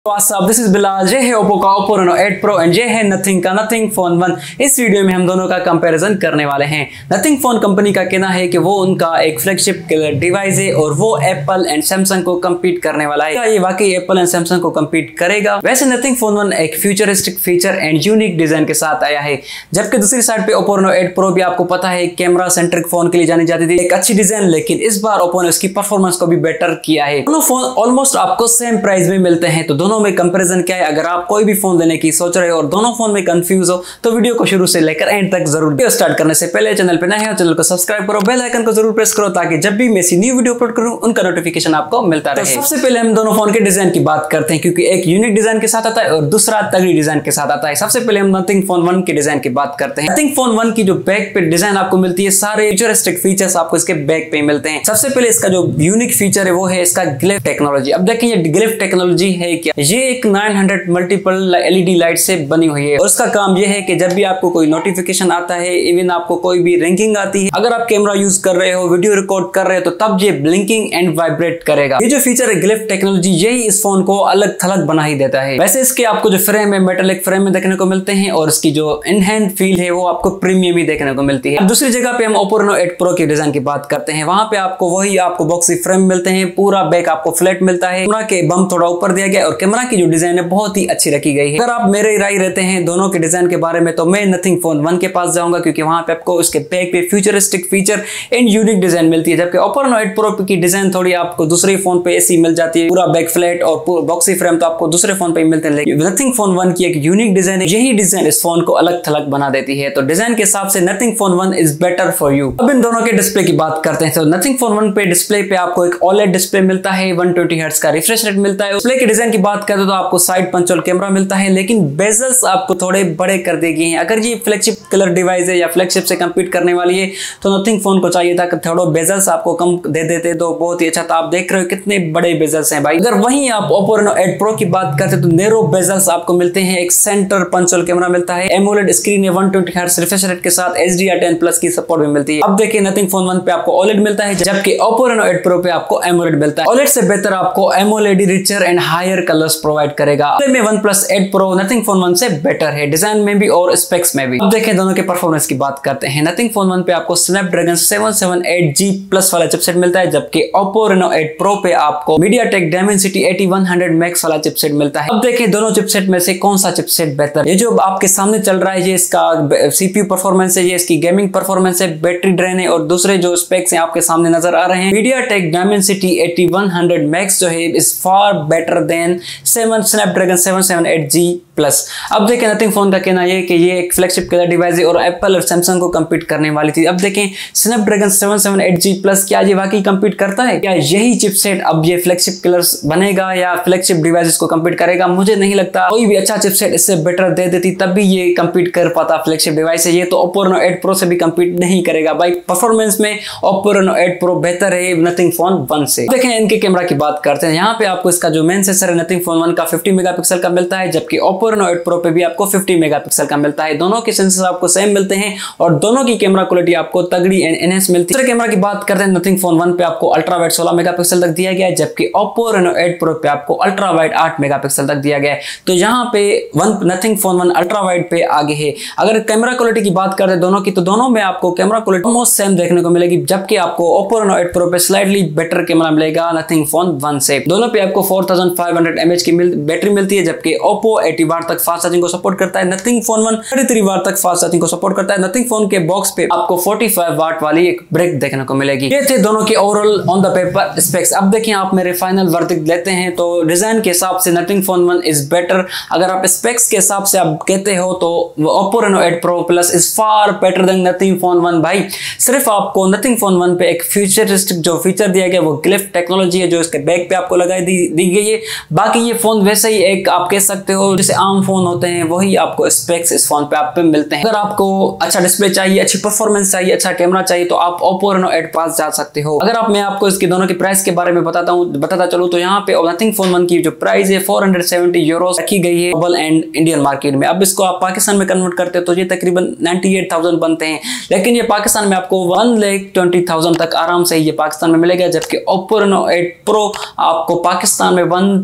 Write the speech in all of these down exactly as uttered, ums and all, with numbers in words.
WhatsApp, this is Bilal. ये है Oppo का Oppo Reno eight pro and ये है नथिंग का नथिंग फोन वन। इस वीडियो में हम दोनों का कंपैरिजन करने वाले हैं। नथिंग फोन कंपनी का कहना है कि वो उनका एक फ्लैगशिप किलर डिवाइस है और वो एप्पल एंड सैमसंग को कम्पीट करने वाला है। क्या ये वाकई एप्पल एंड सैमसंग को कम्पीट करेगा? वैसे नथिंग फोन वन एक futuristic feature and unique design के साथ आया है, जबकि दूसरी साइड पे ओप्पो रेनो एट प्रो भी आपको पता है कैमरा सेंट्रिक फोन के लिए जानी जाती थी, एक अच्छी डिजाइन, लेकिन इस बार ओप्पो ने उसकी परफॉर्मेंस को भी बेटर किया है। दोनों फोन ऑलमोस्ट आपको सेम प्राइस में मिलते हैं, तो दोनों में कंपैरिजन क्या है? अगर आप कोई भी फोन लेने की सोच रहे हो और दोनों फोन में कंफ्यूज हो तो वीडियो को शुरू से लेकर एंड तक जरूर। वीडियो स्टार्ट करने से पहले चैनल पे नए हो चैनल को सब्सक्राइब करो, बेल आइकन को जरूर प्रेस करो ताकि जब भी मैं ऐसी न्यू वीडियो अपलोड करूं उनका नोटिफिकेशन आपको मिलता रहे। तो सबसे पहले हम दोनों फोन के डिजाइन की बात करते हैं, क्योंकि एक यूनिक डिजाइन के साथ आता है और दूसरा तगड़ी डिजाइन के साथ आता है। सबसे पहले हम नथिंग फोन वन के डिजाइन की बात करते हैं। नथिंग फोन वन की जो बैक पे डिजाइन आपको मिलती है, सारे फ्यूचरिस्टिक फीचर्स आपको इसके बैक पे मिलते हैं। सबसे पहले इसका जो यूनिक फीचर है वो है इसका ग्लिफ टेक्नोलॉजी। अब देखिए ये ग्लिफ टेक्नोलॉजी है क्या? ये एक nine hundred multiple LED light से बनी हुई है और उसका काम यह है कि जब भी आपको कोई नोटिफिकेशन आता है, इवन आपको कोई भी रिंगिंग आती है, अगर आप कैमरा यूज कर रहे हो, वीडियो रिकॉर्ड कर रहे हो, तो तब ये ब्लिंकिंग एंड वाइब्रेट करेगा। ये जो फीचर है ग्लिफ टेक्नोलॉजी, यही इस फोन को अलग थलग बना ही देता है। वैसे इसके आपको जो फ्रेम है मेटालिक फ्रेम में देखने को मिलते हैं और इसकी जो इन हैंड फील है वो आपको प्रीमियम ही देखने को मिलती है। दूसरी जगह पे हम ओप्पो रेनो एट प्रो की डिजाइन की बात करते हैं। वहां पे आपको वही आपको बॉक्सी फ्रेम मिलते हैं, पूरा बैक आपको फ्लैट मिलता है, कैमरा के बम थोड़ा ऊपर दिया गया और कैमरा की जो डिजाइन है बहुत ही अच्छी रखी गई है। अगर आप मेरे राय रहते हैं दोनों के डिजाइन के बारे में तो मैं नथिंग फोन वन के पास जाऊंगा, क्योंकि वहां पे आपको उसके बैक पे futuristic feature and unique design मिलती है, जबकि ओप्पो रेनो एट प्रो की डिजाइन थोड़ी आपको दूसरे फोन पे ऐसी मिल जाती है, पूरा बैक फ्लैट और पूरा बॉक्सी फ्रेम तो आपको दूसरे फोन पे मिलते हैं। लेकिन नथिंग फोन वन की एक यूनिक डिजाइन है, यही डिजाइन इस फोन को अलग थलग बना देती है। तो डिजाइन के हिसाब से Nothing phone one is better for you. अब इन दोनों के डिस्प्ले की बात करते हैं। तो नथिंग फोन वन पे डिस्प्ले पे आपको एक ओलेड डिस्प्ले मिलता है, वन ट्वेंटी हर्ट्ज का रिफ्रेश रेट मिलता है। डिस्प्ले की डिजाइन की बात करते तो आपको साइड पंच होल कैमरा मिलता है, लेकिन बेजल्स आपको थोड़े बड़े कर दिए गए हैं। अगर ये फ्लैगशिप कलर डिवाइस है या फ्लैगशिप से कंपीट करने वाली है तो नथिंग फोन को चाहिए था कि थोड़ा बेजल्स आपको कम दे देते तो बहुत ही अच्छा था। आप देख रहे हो कितने बड़े बेजल्स हैं भाई। अगर वहीं आप ओप्पो रेनो एट प्रो की बात करते तो नैरो बेजल्स आपको मिलते हैं, एक सेंटर पंच होल कैमरा मिलता है, एमोलेड स्क्रीन है, one twenty hertz refresh rate के साथ H D R ten plus की सपोर्ट भी मिलती है। अब देखिए नथिंग फोन वन पे आपको ओलेड मिलता है, जबकि ओप्पो रेनो एट प्रो पे आपको एमोलेड मिलता है। ओलेड से बेहतर आपको AMOLED richer and higher colours provide करेगा। में one plus eight pro Nothing phone one से बेटर है, डिजाइन में भी और स्पेक्स में भी। अब देखें दोनों के परफॉर्मेंस की बात करते हैं। नथिंग फोन वन पे आपको Snapdragon seven seven eight G plus वाला चिपसेट मिलता है, जबकि ओप्पो रेनो एट प्रो पे आपको MediaTek Dimensity eighty one hundred max वाला चिपसेट मिलता है। अब देखें दोनों चिपसेट में से कौन सा चिपसेट बेहतर। ये जो आपके सामने चल रहा है ये इसका सीपीयू परफॉर्मेंस है, ये इसकी गेमिंग परफॉर्मेंस है, बैटरी ड्रेन है, और दूसरे जो स्पेक्स हैं आपके सामने नजर आ रहे हैं, MediaTek Dimensity eighty one hundred max जो है is far better than seven Snapdragon seven seven eight G plus. अब देखें नथिंग फोन का कहना यह कि ये एक फ्लैगशिप कलर डिवाइस है और एप्पल और सैमसंग को कंपीट करने वाली थी। अब देखें Snapdragon seven seven eight G plus क्या ये वाकई कंपीट करता है? क्या यही चिपसेट अब ये फ्लैगशिप कलर्स बनेगा या फ्लैगशिप डिवाइसेस को कंपीट करेगा? मुझे नहीं लगता। कोई भी अच्छा चिपसेट इससे बेटर दे देती तब भी ये कंपीट कर पाता फ्लैगशिप डिवाइस है। ये तो ओप्पो रेनो एट प्रो से भी कंपीट नहीं करेगा भाई। परफॉर्मेंस में ओप्पो रेनो एट प्रो बेहतर है नथिंग फोन वन से। देखें इनके कैमरा की बात करते हैं। यहाँ पे आपको इसका जो मेन सेंसर है नथिंग फोन वन का फिफ्टी मेगापिक्सल का मिलता है, जबकि ओप्पो रेनो एट प्रो पे भी आपको फिफ्टी मेगापिक्सल का मिलता है। दोनों के सेंसर आपको सेम मिलते हैं और दोनों की कैमरा क्वालिटी आपको तगड़ी एंड एनहांस मिलती है। कैमरा की बात करते हैं नथिंग फोन वन पे आपको अल्ट्रा वाइड सोलह मेगापिक्सल तक दिया गया है, जबकि ओप्पो रेनो एट प्रो पे आपको अल्ट्रा वाइड आठ मेगापिक्सल तक दिया गया है। तो यहाँ पे one Nothing phone one ultra wide पे आगे है। अगर कैमरा क्वालिटी की बात करते हैं दोनों की, तो दोनों में आपको कैमरा क्वालिटी ऑलमोस्ट सेम देखने को मिलेगी, जबकि आपको ओप्पो रेनो एट प्रो पे स्लाइटली बेटर कैमरा मिलेगा नथिंग फोन वन से। दोनों पे आपको four thousand five hundred mAh की बैटरी मिलती है, जबकि ओप्पो एटी वाट तक फास्ट चार्जिंग को सपोर्ट करता है, Nothing phone one thirty three watt तक फास्ट चार्जिंग को सपोर्ट करता है। नथिंग फोन के बॉक्स पे आपको फोर्टी फाइव वाट वाली एक ब्रेक देखने को मिलेगी। ये थे दोनों के overall on the paper specs. अब देखिए आप मेरे फाइनल वर्डिक्ट लेते हैं तो डिजाइन के हिसाब से Nothing phone one is better. अगर आप स्पेक्स के हिसाब से आप कहते हो तो Oppo Reno eight pro plus is far better than Nothing phone one भाई। सिर्फ आपको नथिंग फोन वन पे एक फ्यूचरिस्टिक जो फीचर दिया गया वो ग्लिफ टेक्नोलॉजी है, जो इसके बैक पे आपको लगाई दी, दी गई है। बाकी ये फोन वैसे ही एक आप कह सकते हो जैसे आम फोन होते हैं, वही आपको स्पेक्स इस फोन पे आप पे मिलते हैं। अगर आपको अच्छा डिस्प्ले चाहिए, अच्छी परफॉर्मेंस चाहिए, अच्छा कैमरा चाहिए तो आप ओप्पो रेनो एट पास जा सकते हो। अगर आप मैं आपको इसके दोनों की प्राइस के बारे में बताता हूँ बताता चलूँ तो यहाँ पे नथिंग फोन वन की जो प्राइस है फोर हंड्रेड सेवेंटी यूरो रखी गई है ग्लोबल एंड इंडियन मार्केट में। अब इसको आप पाकिस्तान में कन्वर्ट करते हो तो ये तकरीबन नाइन्टी एट थाउजेंड बनते हैं, लेकिन ये पाकिस्तान में आपको वन लाख ट्वेंटी थाउजेंड तक आराम से ये पाकिस्तान में मिलेगा, जबकि ओप्पो रेनो एट प्रो आपको पाकिस्तान में one one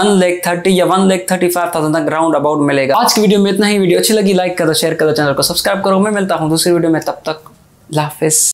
one lakh thirty या one lakh thirty five thousand तक राउंड अबाउट मिलेगा। आज की वीडियो में इतना ही। वीडियो अच्छी लगी लाइक करो, शेयर करो, चैनल को सब्सक्राइब करो। मैं मिलता हूँ दूसरी वीडियो में, तब तक अल्लाह हाफिज़।